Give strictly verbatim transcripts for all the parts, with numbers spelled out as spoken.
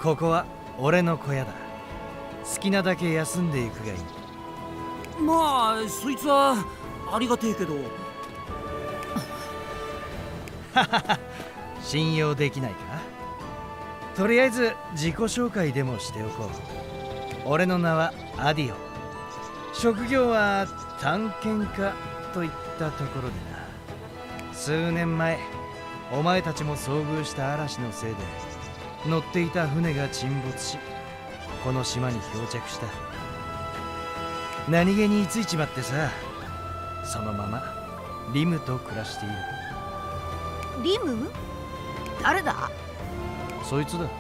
ここは俺の小屋だ。好きなだけ休んでいくがいい。 まあそいつはありがてえけど。 信用できないか。とりあえず自己紹介でもしておこう。俺の名はアディオ。職業は探検家といったところでな。数年前お前たちも遭遇した嵐のせいで乗っていた船が沈没し、この島に漂着した。何気に居ついちまってさ、そのままリムと暮らしている。 リム？誰だ？ そいつだ。 な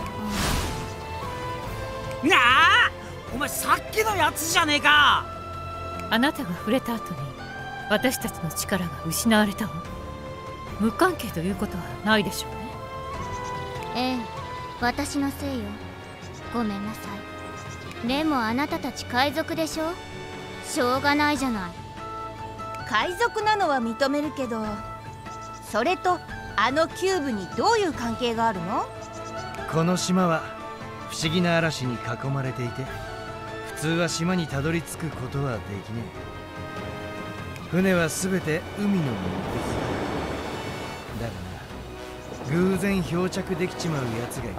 あ、お前さっきのやつじゃねえか。 あなたが触れた後に私たちの力が失われたわ。無関係ということはないでしょうね。 ええ、私のせいよ。ごめんなさい。でもあなたたち海賊でしょ。しょうがないじゃない。 海賊なのは認めるけど、それとあのキューブにどういう関係があるの？ この島は不思議な嵐に囲まれていて、普通は島にたどり着くことはできねえ。船は全て海のものです。だがな、偶然漂着できちまうやつがいるん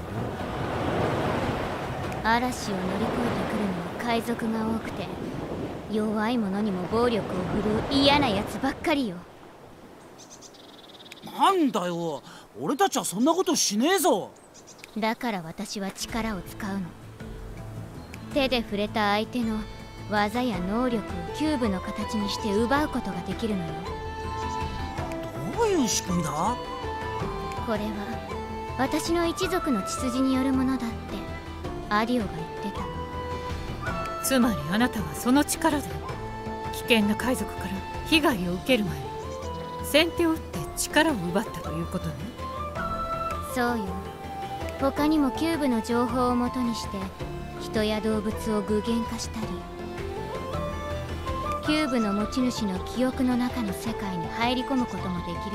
だ。 嵐を乗り越えてくるのは海賊が多くて、弱い者にも暴力を振るう嫌なやつばっかりよ。 なんだよ、俺たちはそんなことしねえぞ。 だから私は力を使うの。手で触れた相手の技や能力をキューブの形にして奪うことができるのよ。 どういう仕組みだ？ これは私の一族の血筋によるものだってアディオが言ってた。 つまりあなたはその力で危険な海賊から被害を受ける前に先手を打って力を奪ったということね。 そうよ。他にもキューブの情報をもとにして人や動物を具現化したり、キューブの持ち主の記憶の中の世界に入り込むこともできるわ。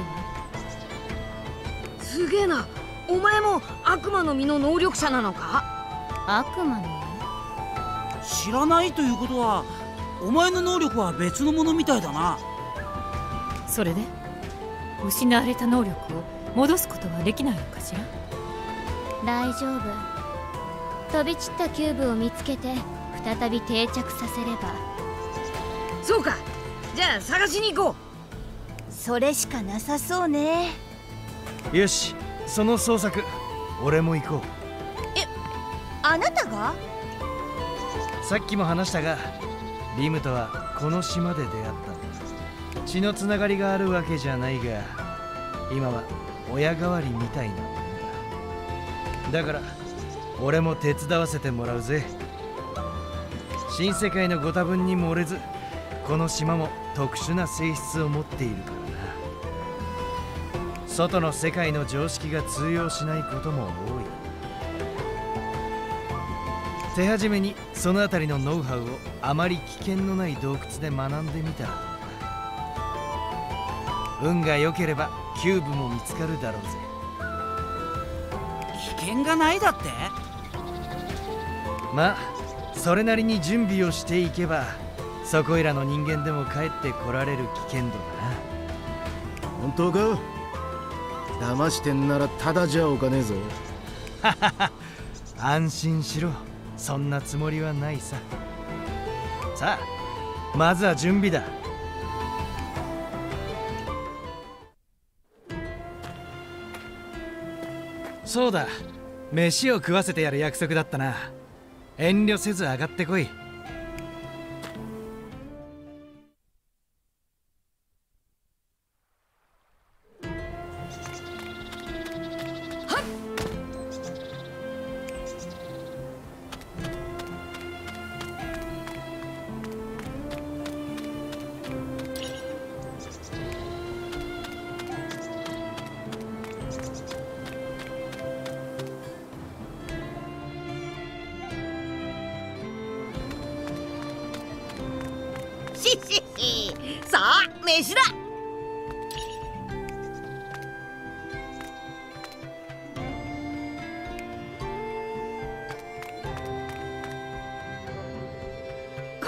すげえな。お前も悪魔の実の能力者なのか？ 悪魔の実？知らないということはお前の能力は別のものみたいだな。 それで失われた能力を戻すことはできないのかしら？ 大丈夫。飛び散ったキューブを見つけて再び定着させれば。 そうか、じゃあ探しに行こう。 それしかなさそうね。 よし、その捜索俺も行こう。 え、あなたが？ さっきも話したが、リムとはこの島で出会ったんだ。血のつながりがあるわけじゃないが、今は親代わりみたいなもんだ。だから俺も手伝わせてもらうぜ。新世界のご多分に漏れず、この島も特殊な性質を持っているからな。外の世界の常識が通用しないことも多い。手始めにそのあたりのノウハウをあまり危険のない洞窟で学んでみたらどうだ。運が良ければキューブも見つかるだろうぜ。 危険がないだって？ まあそれなりに準備をしていけば、そこいらの人間でも帰ってこられる危険度だな。 本当か？騙してんならただじゃおかねえぞ。 ははは、安心しろ、そんなつもりはないさ。さあまずは準備だ。そうだ、飯を食わせてやる約束だったな。遠慮せず上がってこい。 ししし、さあ飯だ。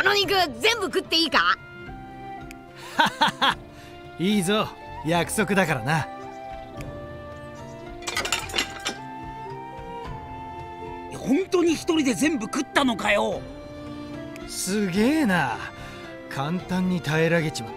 の肉全部食っていいか？ いいぞ、約束だからな。 本当に一人で全部食ったのかよ。 すげえな、簡単に平らげちまった。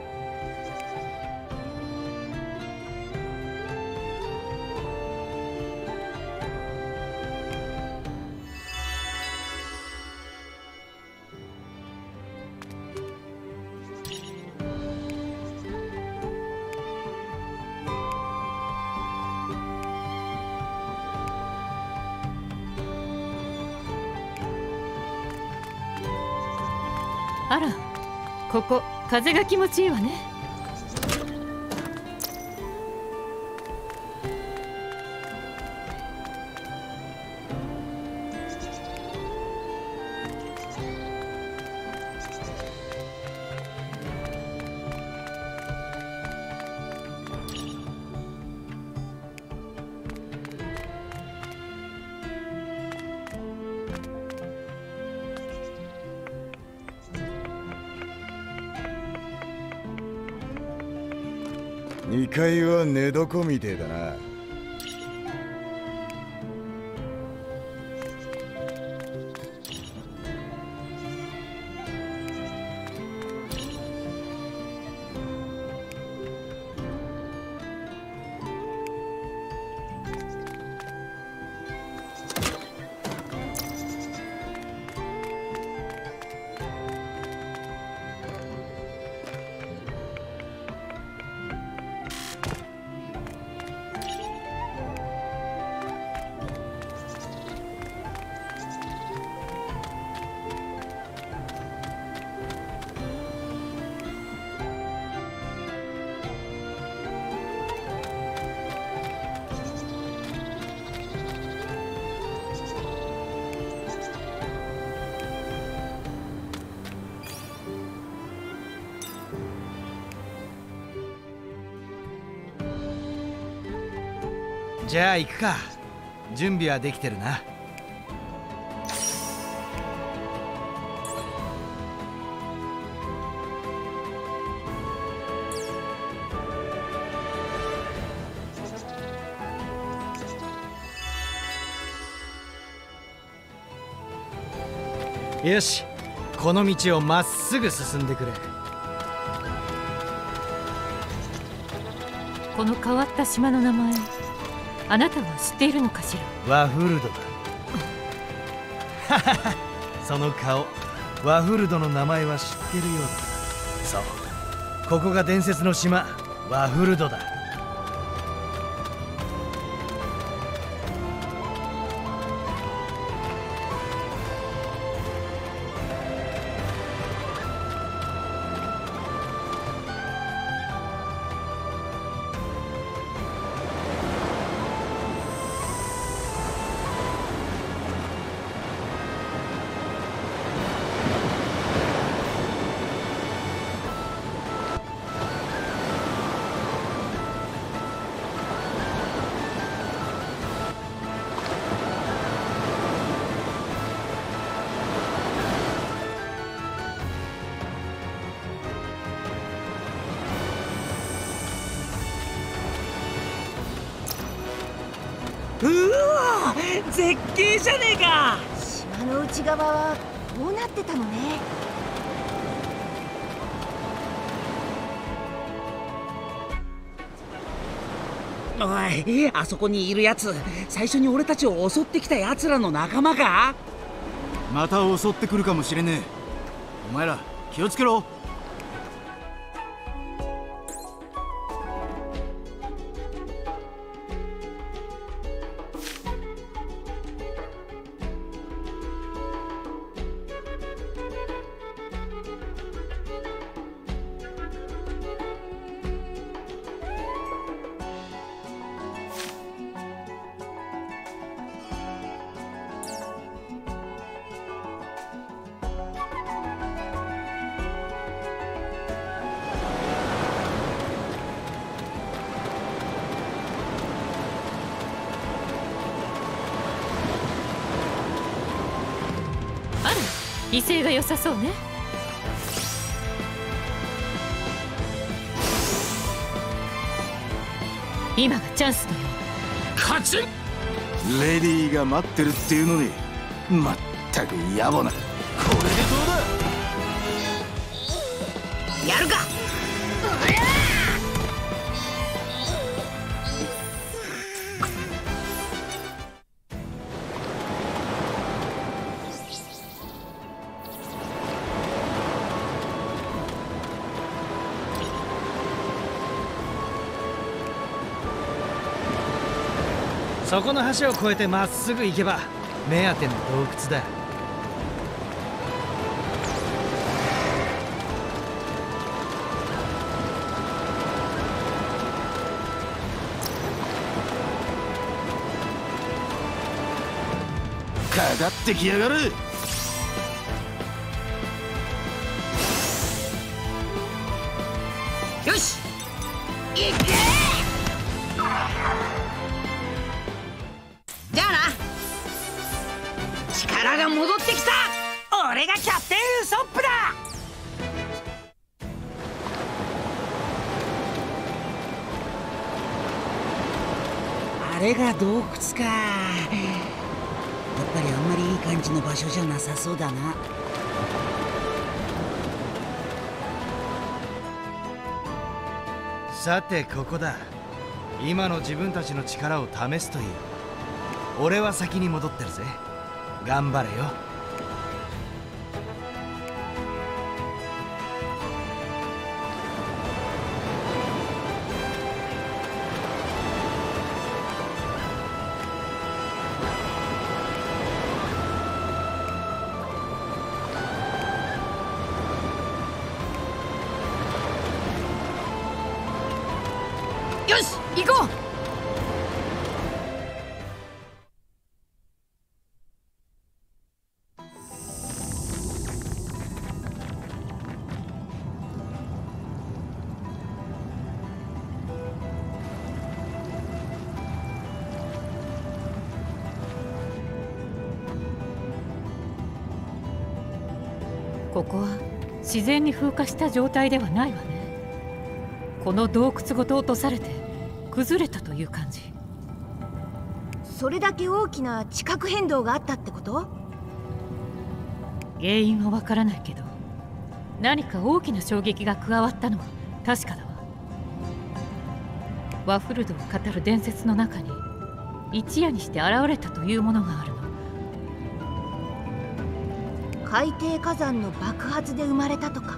あら、ここ風が気持ちいいわね。 にかいは寝床みてえだな。 じゃあ行くか。準備はできてるな。よし、この道をまっすぐ進んでくれ。 この変わった島の名前、あなたは知っているのかしら？ ワフルドだ。その顔、ワフルドの名前は知ってるようだ。そう、ここが伝説の島ワフルドだ。 うわ、絶景じゃねえか。 島の内側はこうなってたのね。 おい、あそこにいるやつ、最初に俺たちを襲ってきたやつらの仲間か？ また襲ってくるかもしれねえ。お前ら気をつけろ。 威勢が良さそうね。 今がチャンスだよ。 勝ちレディーが待ってるっていうのに、まったく野暮な。これでどうだ。 やるか。 そこの橋を越えてまっすぐ行けば目当ての洞窟だ。 かかってきやがる。 よし行け。じゃあな。力が戻ってきた。俺がキャプテンウソップだ。あれが洞窟か。やっぱりあんまりいい感じの場所じゃなさそうだな。 さてここだ。今の自分たちの力を試すという。俺は先に戻ってるぜ。頑張れよ。 よし行こう。 ここは自然に風化した状態ではないわね。この洞窟ごと落とされて崩れたという感じ。 それだけ大きな地殻変動があったってこと？ 原因はわからないけど、何か大きな衝撃が加わったのは確かだわ。ワフルドを語る伝説の中に一夜にして現れたというものがあるの。 海底火山の爆発で生まれたとか。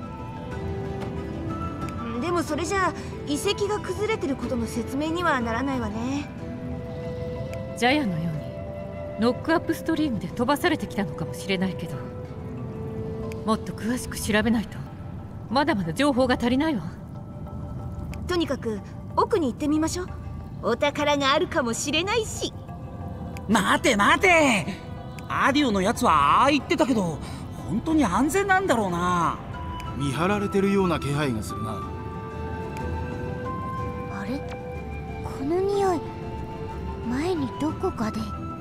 でもそれじゃあ遺跡が崩れてることの説明にはならないわね。 ジャヤのようにノックアップストリームで飛ばされてきたのかもしれないけど、もっと詳しく調べないとまだまだ情報が足りないわ。 とにかく奥に行ってみましょう。お宝があるかもしれないし。 待て待て、アディオのやつはああ言ってたけど、本当に安全なんだろうな。 見張られてるような気配がするな。 あれ、この匂い、前にどこかで。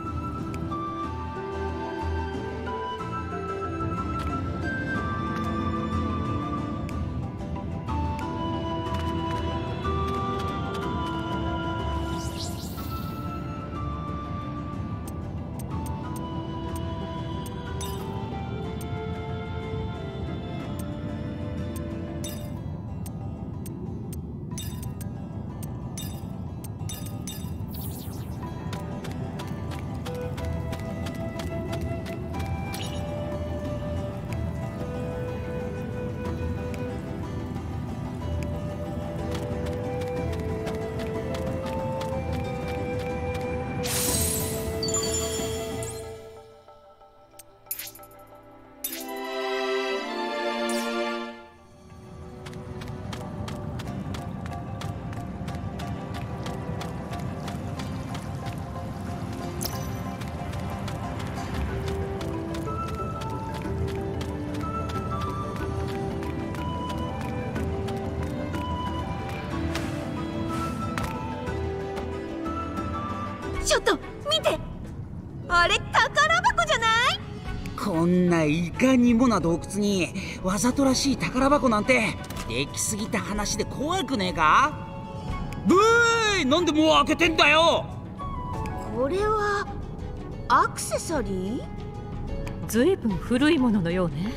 ちょっと見て、あれ宝箱じゃない？ こんないかにもな洞窟にわざとらしい宝箱なんてできすぎた話で怖くねえか？ブーい、なんでもう開けてんだよ。 これはアクセサリー？ ずいぶん古いもののようね。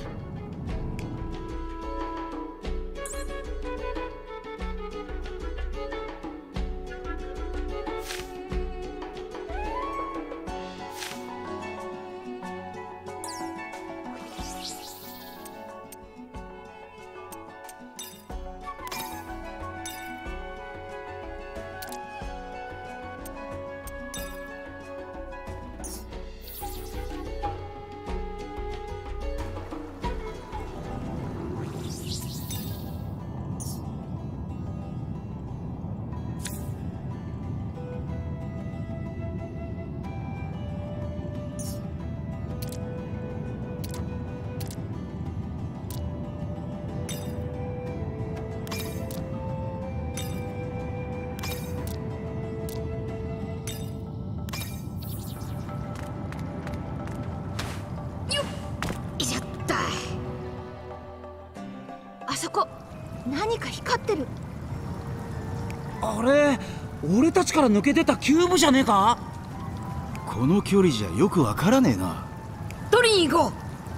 あそこ何か光ってる。 あれ、俺たちから抜け出たキューブじゃねえか。 この距離じゃよくわからねえな。 取りに行こう。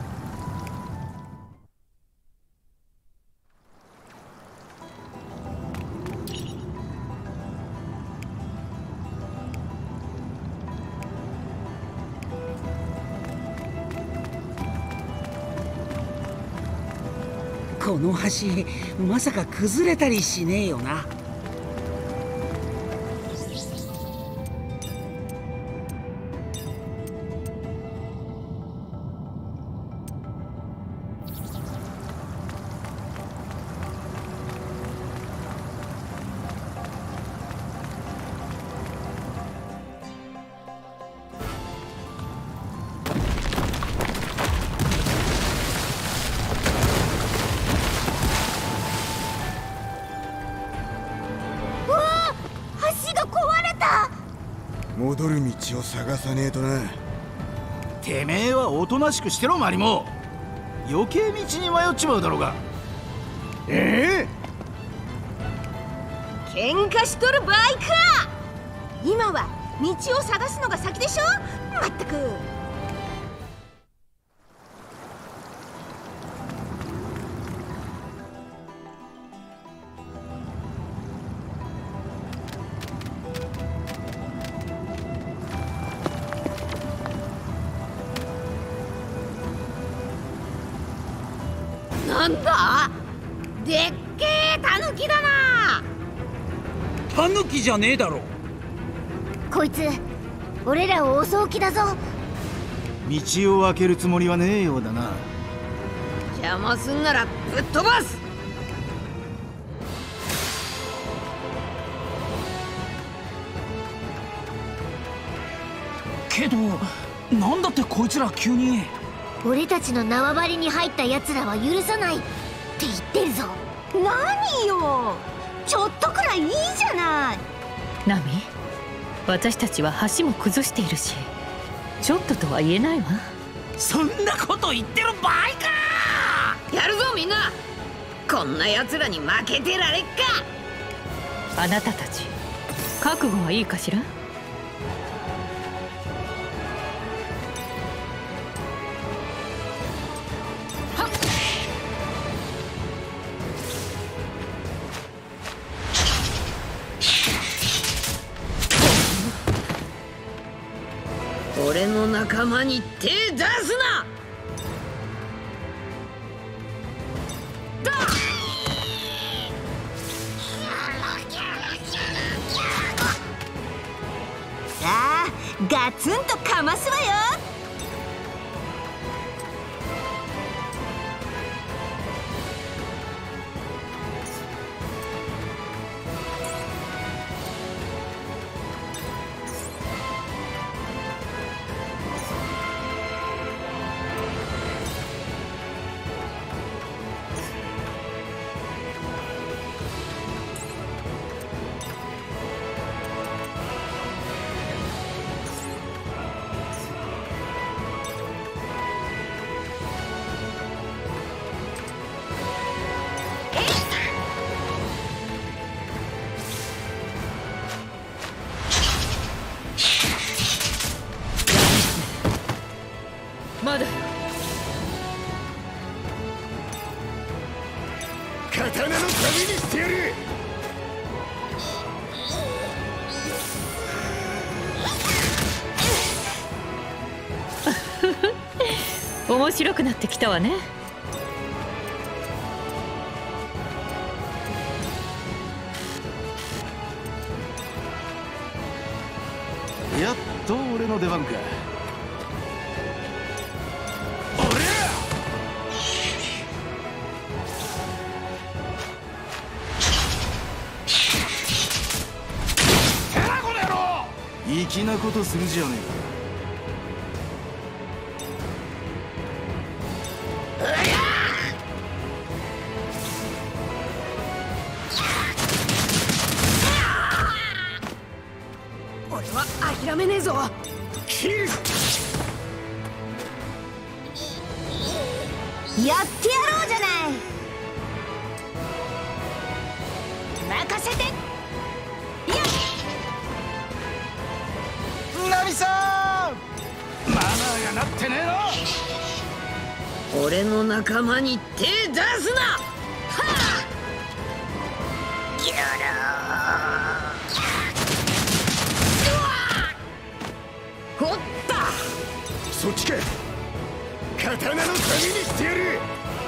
この橋まさか崩れたりしねえよな。 戻る道を探さねえとな。 てめえはおとなしくしてろマリモ。余計道に迷っちまうだろうが。ええ喧嘩しとる場合か。今は道を探すのが先でしょ。まったく。なんだ？でっけえタヌキだな。 タヌキじゃねえだろ。 こいつ俺らを襲う気だぞ。 道を開けるつもりはねえようだな。 邪魔すんならぶっ飛ばす。 けどなんだってこいつら急に。 俺たちの縄張りに入った奴らは許さないって言ってるぞ。 何よ、ちょっとくらいいいじゃない。 ナミ、私たちは橋も崩しているし、ちょっととは言えないわ。 そんなこと言ってる場合か。 やるぞみんな。こんな奴らに負けてられっか。 あなたたち覚悟はいいかしら。 俺の仲間に手出すな。ださあガツンとかますわよ。 刀の旅にしてやる。 面白くなってきたわね。 やっと俺の出番か。粋なことするじゃね俺は諦めねえぞ。 切る。 やってやろうじゃない。任せて。 ナミさん、マナーがなってねえな。 俺の仲間に手出すな。はあ。ギャラー。ほった。 そっちか。刀の旅にしてやる。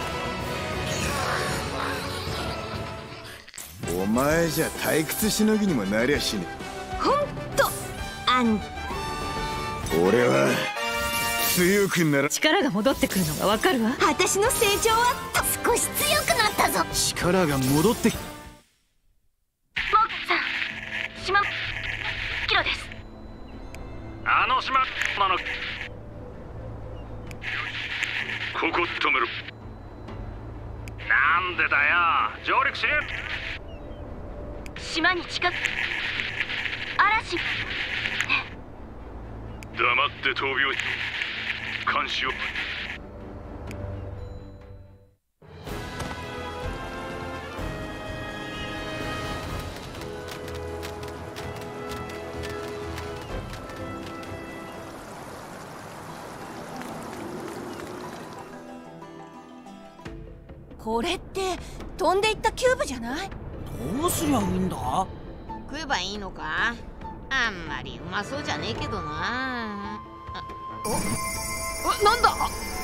お前じゃ退屈しのぎにもなりゃしねえ。 ほんとあん俺は強くなら。 力が戻ってくるのがわかるわ。 私の成長は少し強くなったぞ。 力が戻ってき。 モッさん、島キロです。 あの島なの。ここ止める。なんでだよ、上陸しねえ。 島に近く嵐。 黙って闘病監視を。 これって飛んでいったキューブじゃない？ どうすりゃいいんだ？ 食えばいいのか？あんまりうまそうじゃねえけどな。あ、お、お、なんだ？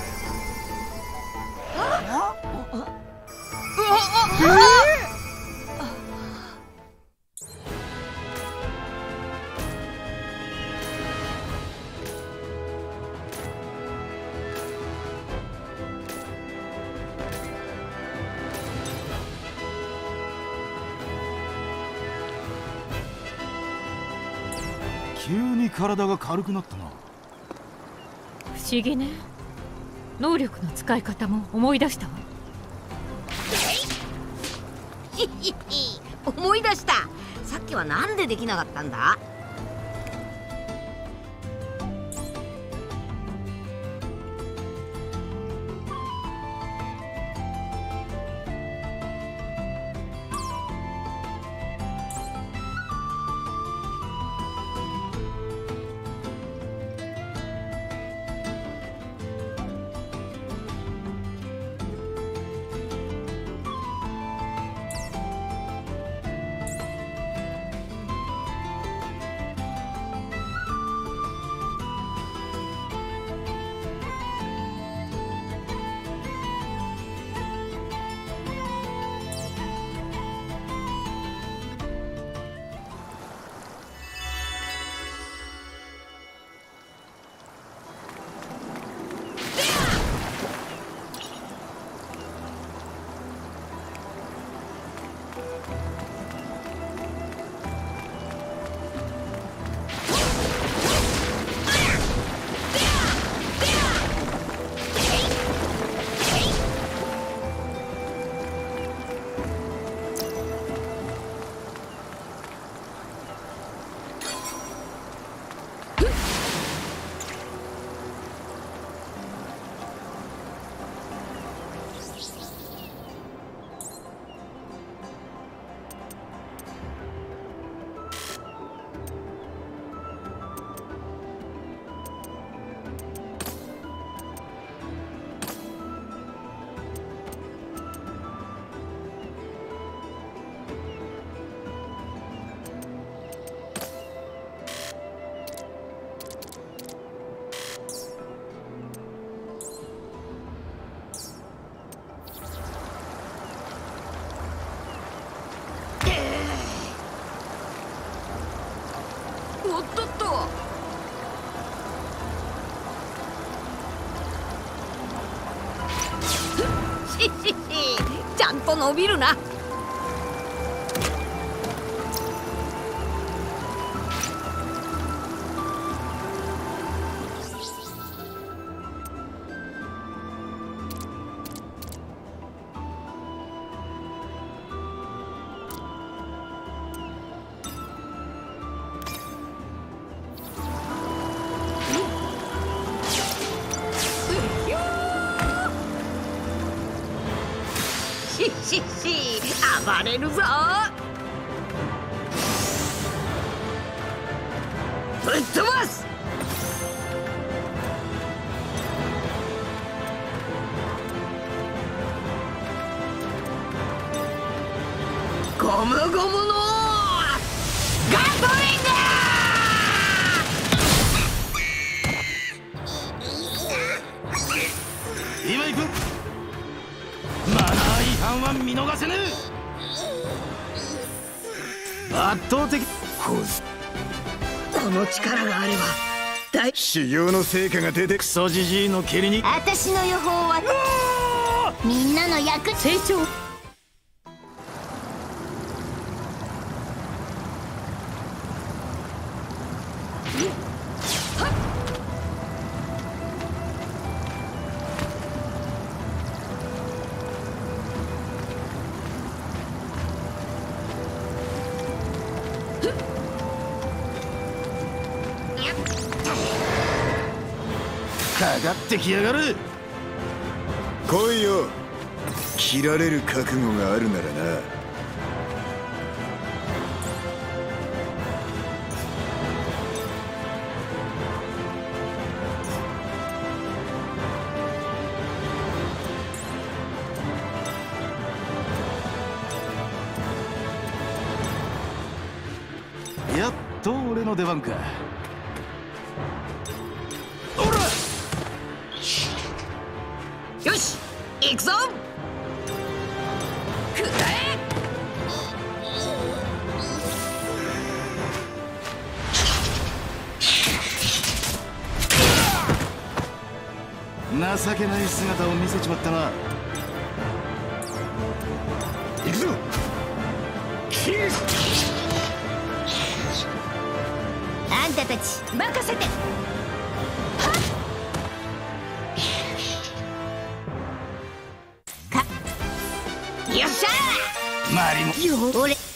あ？うわ、 急に体が軽くなったな。 不思議ね。能力の使い方も思い出したわ。 ひひひ、思い出した。さっきはなんでできなかったんだ？ おっとっと。ししし、ちゃんと伸びるな。しし、暴れるぞ。ぶっ飛ばす。ゴムゴムのガトリング。 今行く。マナー違反は見逃せぬ。圧倒的。 この力があれば大修行の成果が出て。 クソジジイの蹴りに。 私の予報はみんなの役成長。 かかってきやがる。 来いよ。切られる覚悟があるならな。 やっと俺の出番か。 よし、行くぞ。くらえ。 情けない姿を見せちまったな。 行くぞ。 あんたたち任せて。 よっしゃー。 マリモ。 よ俺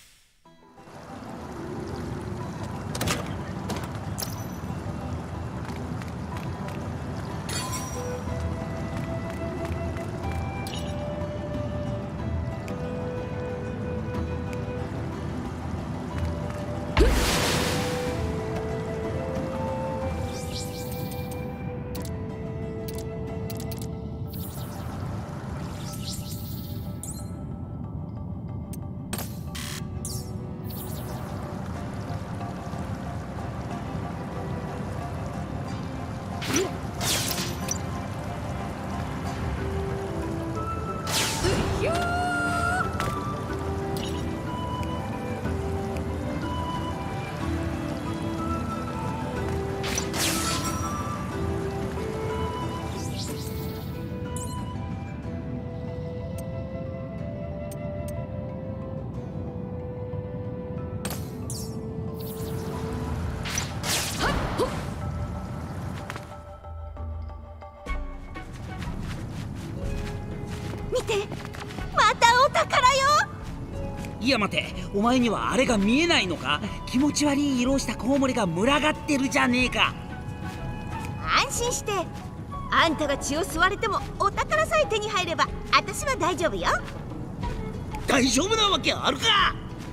見て、またお宝よ。 いや待て、お前にはあれが見えないのか。気持ち悪い色をしたコウモリが群がってるじゃねえか。 安心して。あんたが血を吸われてもお宝さえ手に入れば私は大丈夫よ。 大丈夫なわけあるか。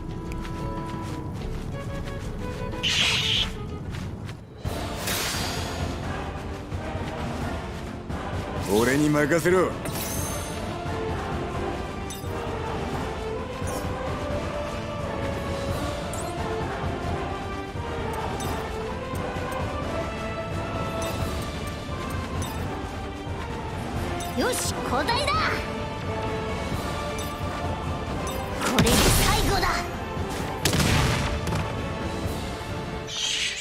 俺に任せろ。 よし、交代だ。これで最後だ。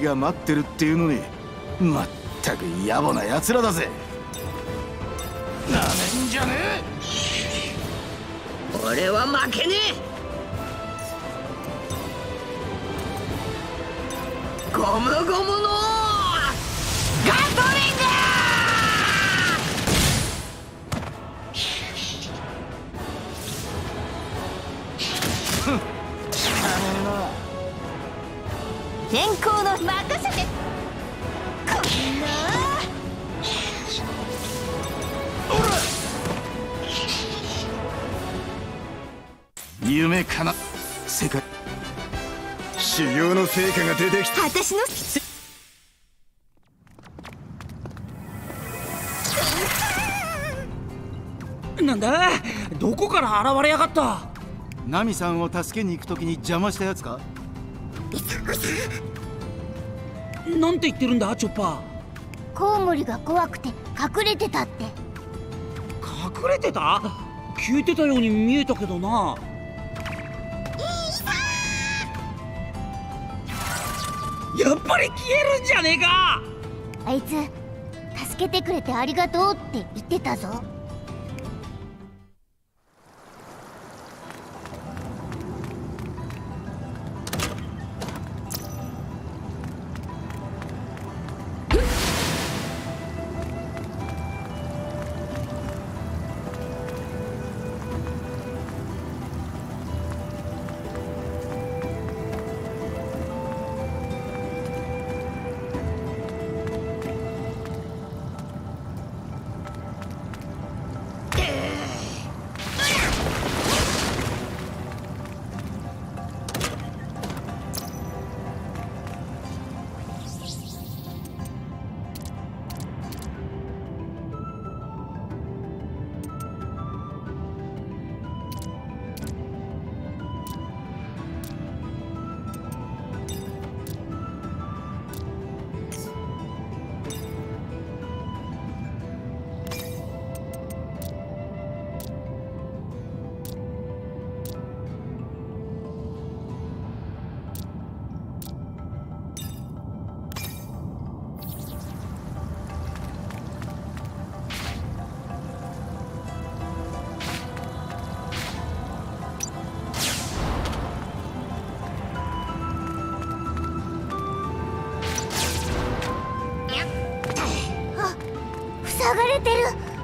ィが待ってるっていうのに、まったく野暮な奴らだぜ。なめんじゃねえ。俺は負けねえ。ゴムゴムのガトリング天候の任せて。こんな夢かな世界。 修行の成果が出てきた。 私のなんだ、どこから現れやがった。 ナミさんを助けに行くときに邪魔したやつか。 なんて言ってるんだチョッパー。コウモリが怖くて隠れてたって。 隠れてた？消えてたように見えたけどな。やっぱり消えるんじゃねえか。 あいつ助けてくれてありがとうって言ってたぞ。塞がれてる。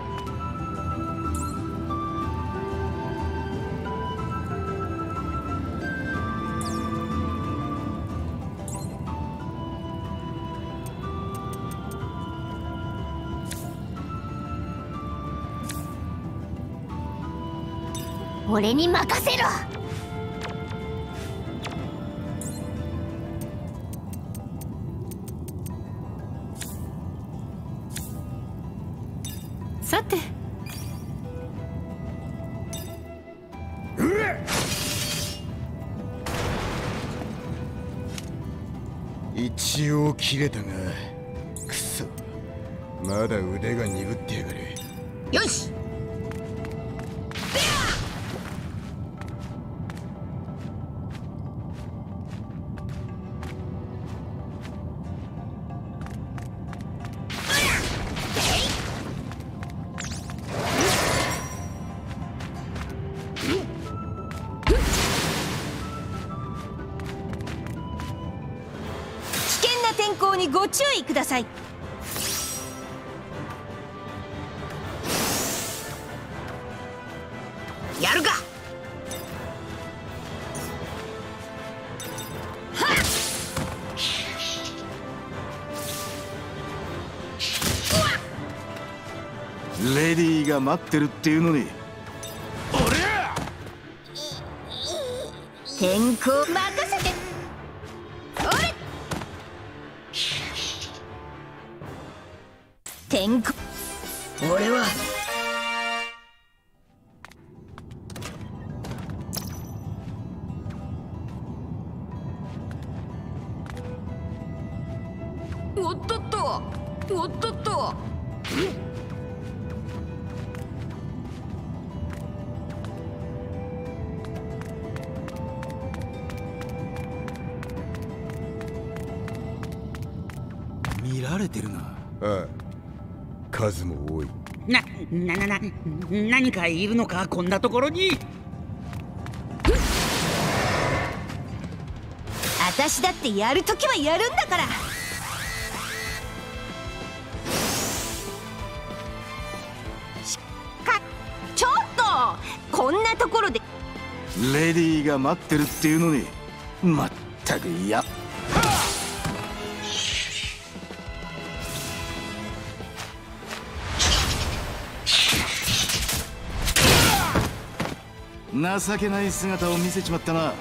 俺に任せろ。 さて、 一応切れたが、くそ、まだ腕が鈍ってやがる。 よし。 天候にご注意ください。 やるか。 レディーが待ってるっていうのに。 天候任せて。天候。 俺はおっとっとおっとっと。 れてるな。 ああ、数も多い。 な、な、な、な、何かいるのか、こんなところに。 私だってやるときはやるんだから。しかちょっとこんなところでレディーが待ってるっていうのに、まったくや。情けない姿を見せちまったな。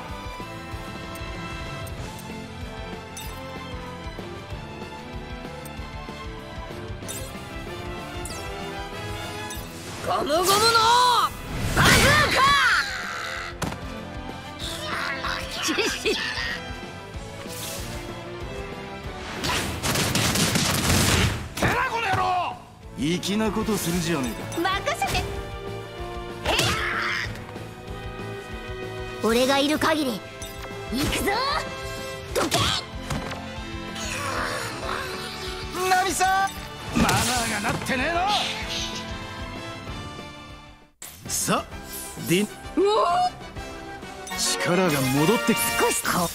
ゴムゴムのバズーてらこの野郎！粋なことするじゃねえか。 任せて。 俺がいる限り行くぞ。どけ！ ナミさん、マナーがなってねえの。さあ、ディン。力が戻ってきて。 少しこ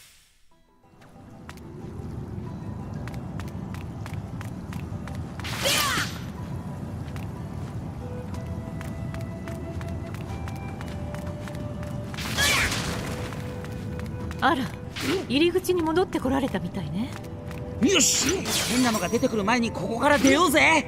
あら、入り口に戻ってこられたみたいね。 よし、変なのが出てくる前にここから出ようぜ。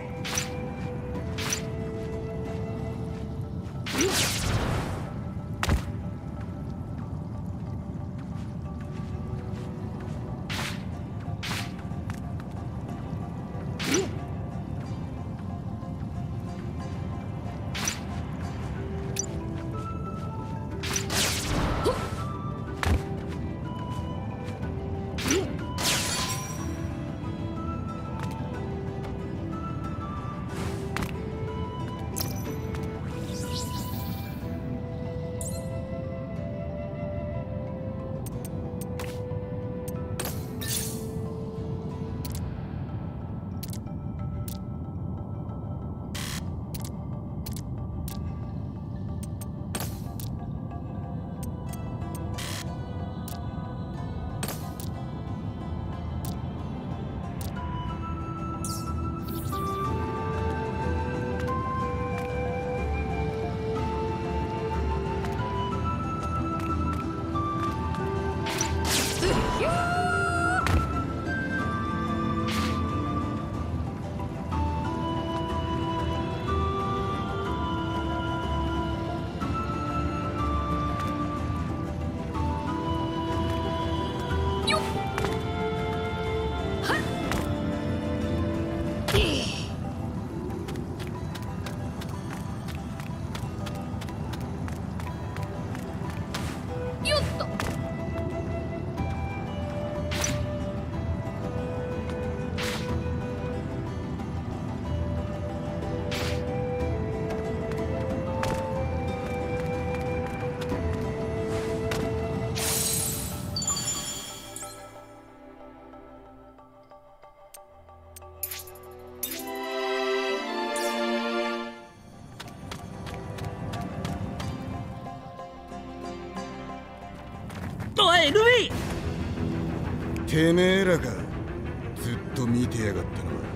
おいルビー、てめえらがずっと見てやがったのは。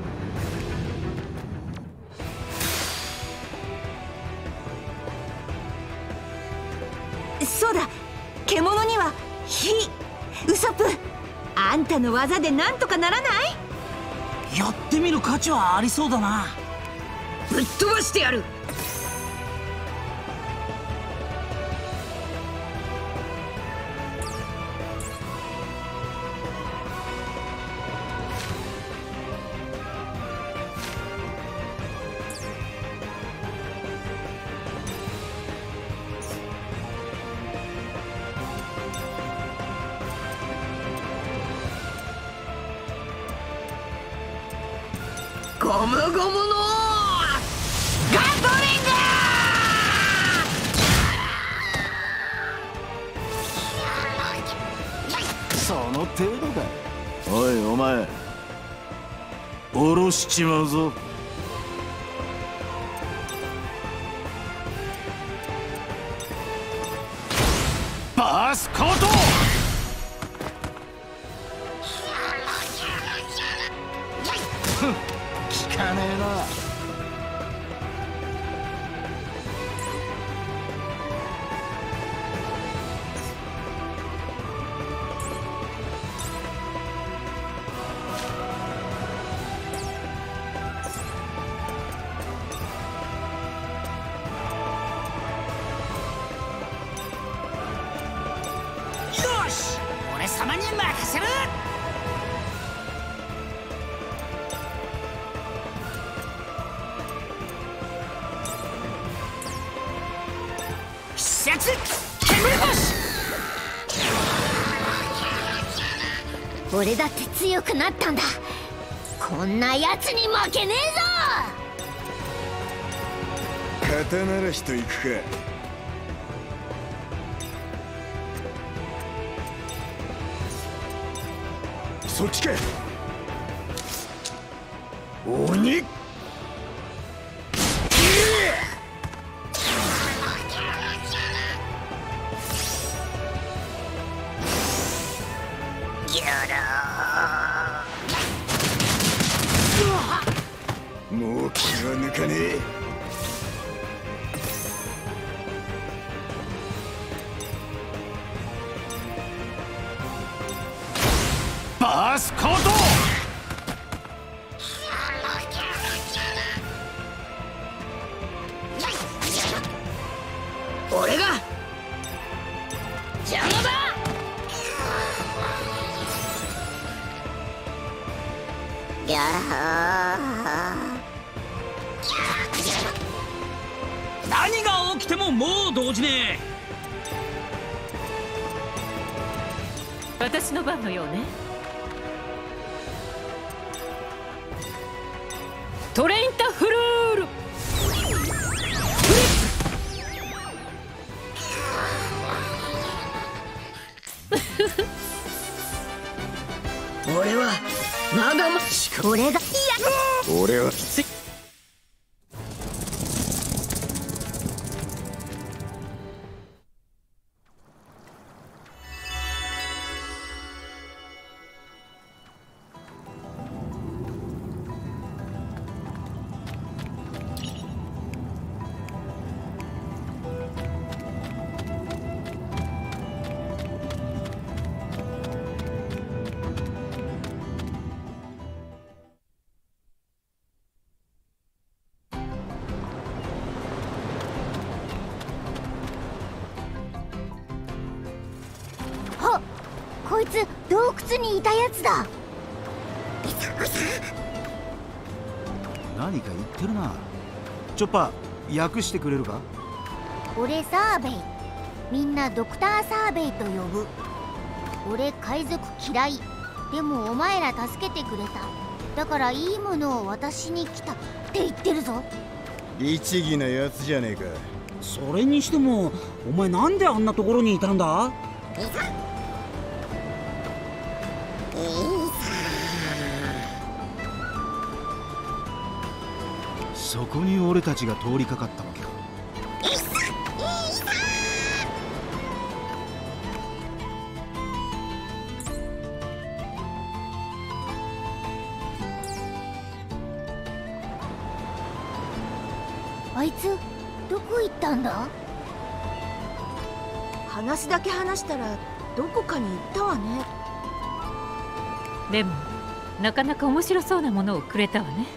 そうだ、獣には火。ウソップ、あんたの技でなんとかならない？ やってみる価値はありそうだな。 ぶっ飛ばしてやる。ゴムゴムのガトリング！その程度か。おいお前、 下ろしちまうぞ。バースコート。効かねえな。 よし、俺様に任せる。施設煙星。 俺だって強くなったんだ。こんなやつに負けねえぞ。 刀なら人行くか。そっちか。鬼。もう気は抜かねえ。 バースコート。 俺が邪魔だ。やー何が起きてももう動じね私の番のようね。トレインタフルール。 俺はまだま俺がいや俺はこいつ洞窟にいたやつだ。 何か言ってるな。チョッパー、訳してくれるか。 俺サーベイ、みんなドクターサーベイと呼ぶ。俺海賊嫌い。でもお前ら助けてくれた。だからいいものを渡しに来たって言ってるぞ。 律儀なやつじゃねえか。 それにしてもお前なんであんなところにいたんだ。 そこに俺たちが通りかかったわけか。 あいつどこ行ったんだ。 話だけ話したらどこかに行ったわね。 でもなかなか面白そうなものをくれたわね。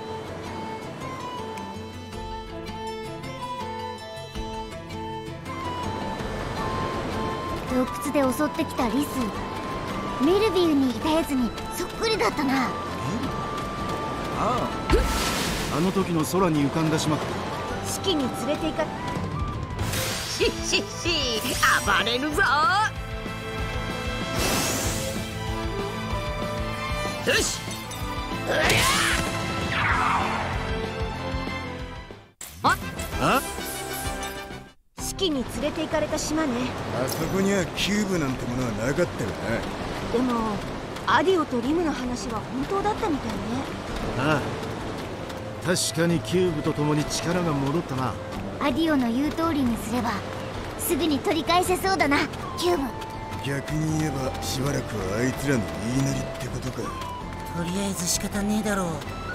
洞窟で襲ってきたリス、メルビューにいたやつにそっくりだったな。 ああ、あの時の空に浮かんだ島か。 式に連れて行かししし暴れるぞ。よし、 ああ、 式に連れて行かれた島ね。 あそこにはキューブなんてものはなかったよな。 でもアディオとリムの話は本当だったみたいね。 ああ、確かにキューブと共に力が戻ったな。 アディオの言う通りにすればすぐに取り返せそうだな、キューブ。 逆に言えばしばらくはあいつらの言いなりってことか。 とりあえず仕方ねえだろう。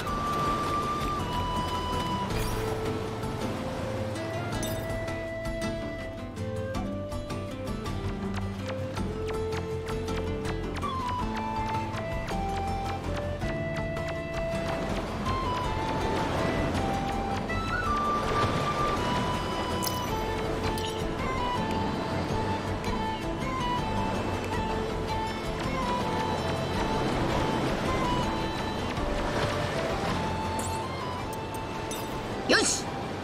よし。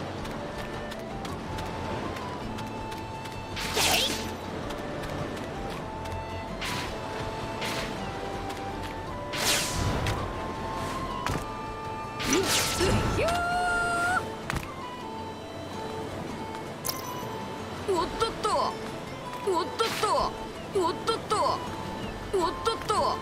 おっとっと、おっとっと、おっとっと、おっとっと。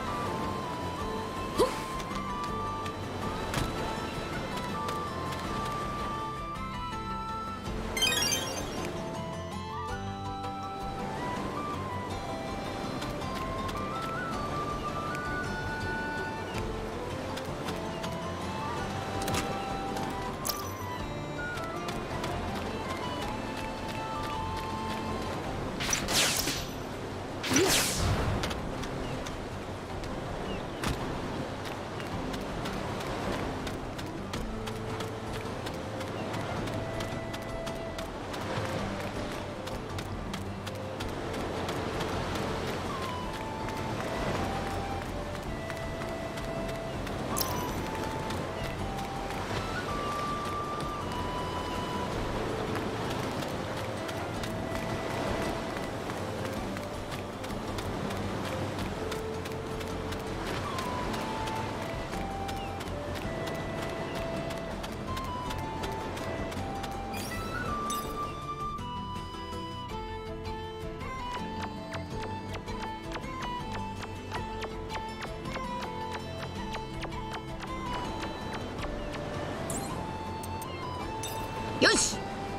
よし。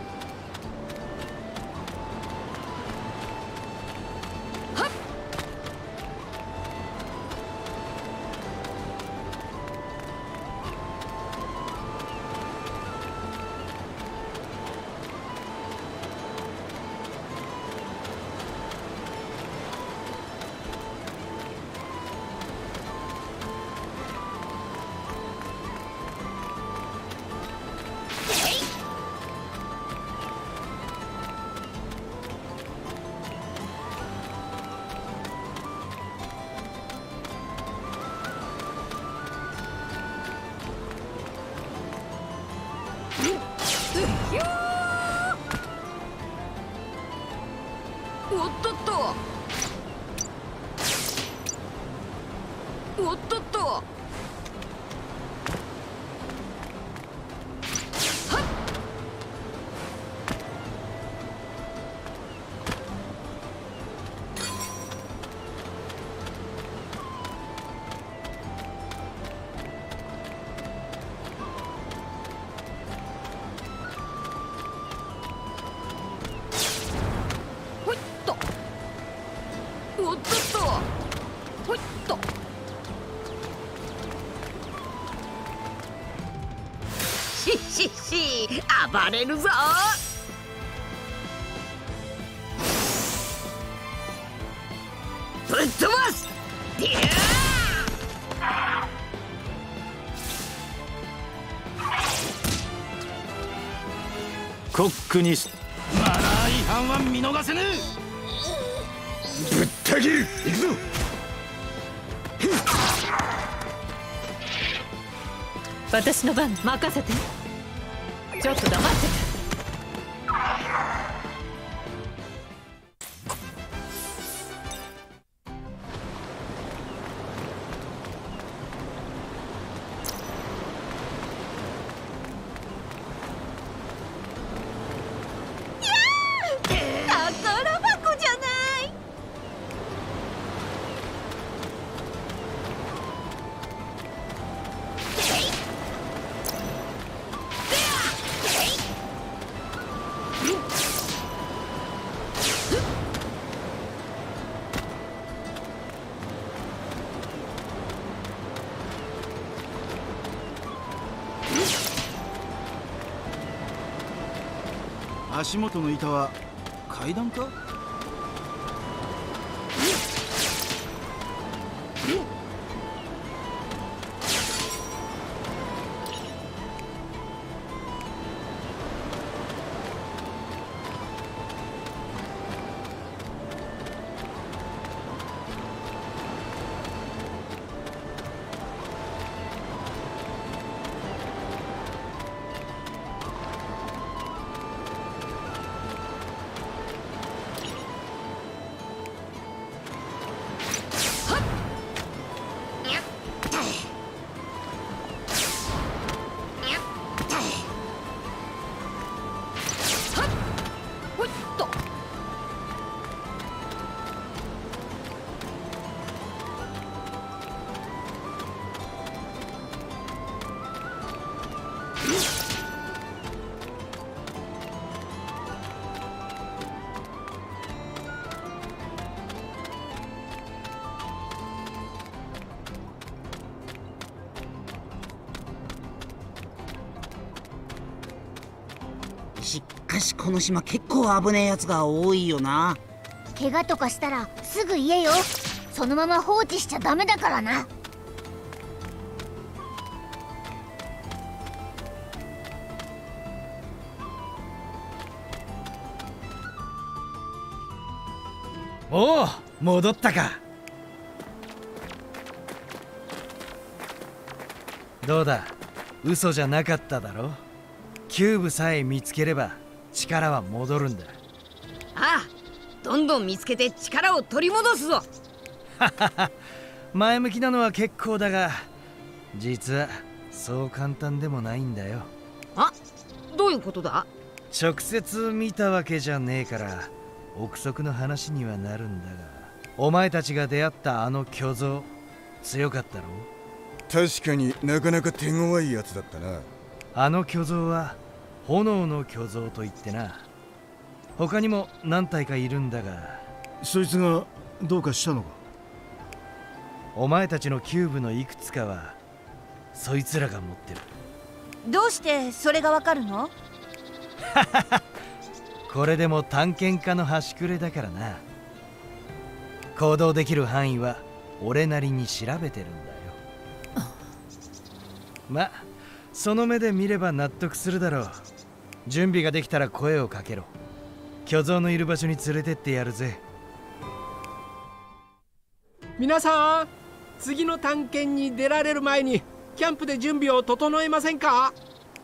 はっ。おっとっと、おっとっと、はっ。ほいっと、おっとっと、ほいっと。ししし、暴れるぞ。ぶっ飛ばす。デュー。 コックにしマナー違反は見逃せぬ。 ぶった切る。行くぞ。 私の番任せて。ちょっと黙ってて。 宝箱じゃない。 足元の板は階段か？ しかしこの島結構危ねえやつが多いよな。 怪我とかしたらすぐ言えよ。そのまま放置しちゃダメだからな。 おお、戻ったか。どうだ、嘘じゃなかっただろ。キューブさえ見つければ力は戻るんだ。 ああ、どんどん見つけて力を取り戻すぞ。 ははは、前向きなのは結構だが、実はそう簡単でもないんだよ。 あ、どういうことだ？ 直接見たわけじゃねえから憶測の話にはなるんだが、お前たちが出会ったあの巨像強かったろ？ 確かになかなか手強いやつだったな。 あの巨像は炎の巨像といってな、他にも何体かいるんだが。 そいつがどうかしたのか？ お前たちのキューブのいくつかはそいつらが持ってる。 どうしてそれがわかるの？ これでも探検家の端くれだからな。行動できる範囲は俺なりに調べてるんだよ。ま、その目で見れば納得するだろう。準備ができたら声をかけろ。巨像のいる場所に連れてってやるぜ。 皆さん、次の探検に出られる前にキャンプで準備を整えませんか？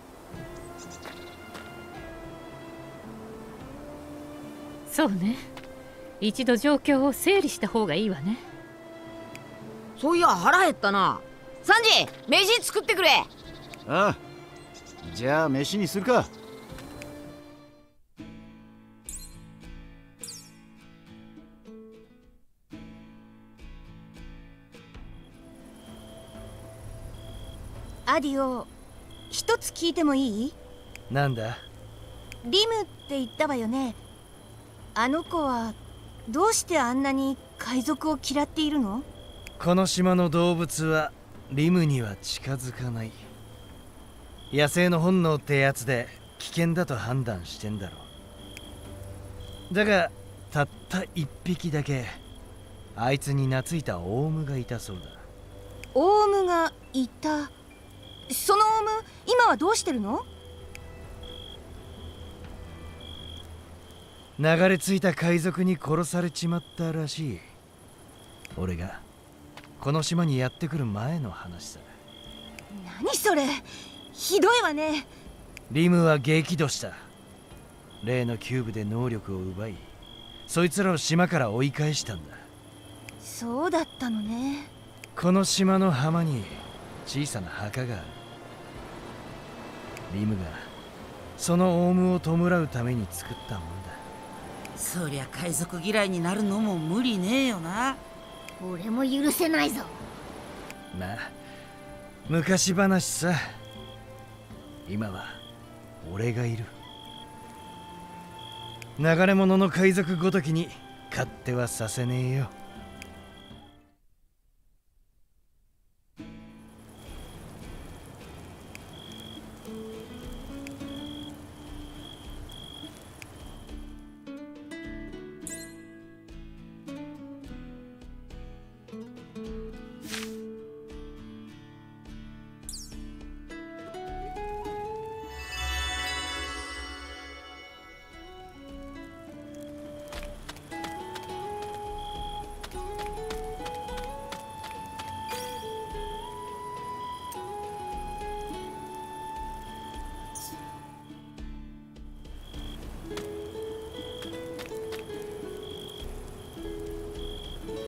そうね、一度状況を整理した方がいいわね。 そういや腹減ったな。サンジ、飯作ってくれ。 ああ、じゃあ飯にするか。 アディオ、一つ聞いてもいい？ なんだ？ リムって言ったわよね。あの子はどうしてあんなに海賊を嫌っているの？ この島の動物はリムには近づかない。野生の本能ってやつで危険だと判断してんだろう。だがたった一匹だけあいつに懐いたオウムがいたそうだ。 オウムがいた？そのオウム今はどうしてるの？ 流れ着いた海賊に殺されちまったらしい。俺がこの島にやってくる前の話さ。 何それ、ひどいわね。 リムは激怒した。例のキューブで能力を奪い、そいつらを島から追い返したんだ。 そうだったのね。 この島の浜に小さな墓がある。リムがそのオウムを弔うために作ったもんだ。 そりゃ海賊嫌いになるのも無理ねえよな。 俺も許せないぞ。 まあ昔話さ。今は俺がいる。 流れ者の海賊ごときに勝手はさせねえよ。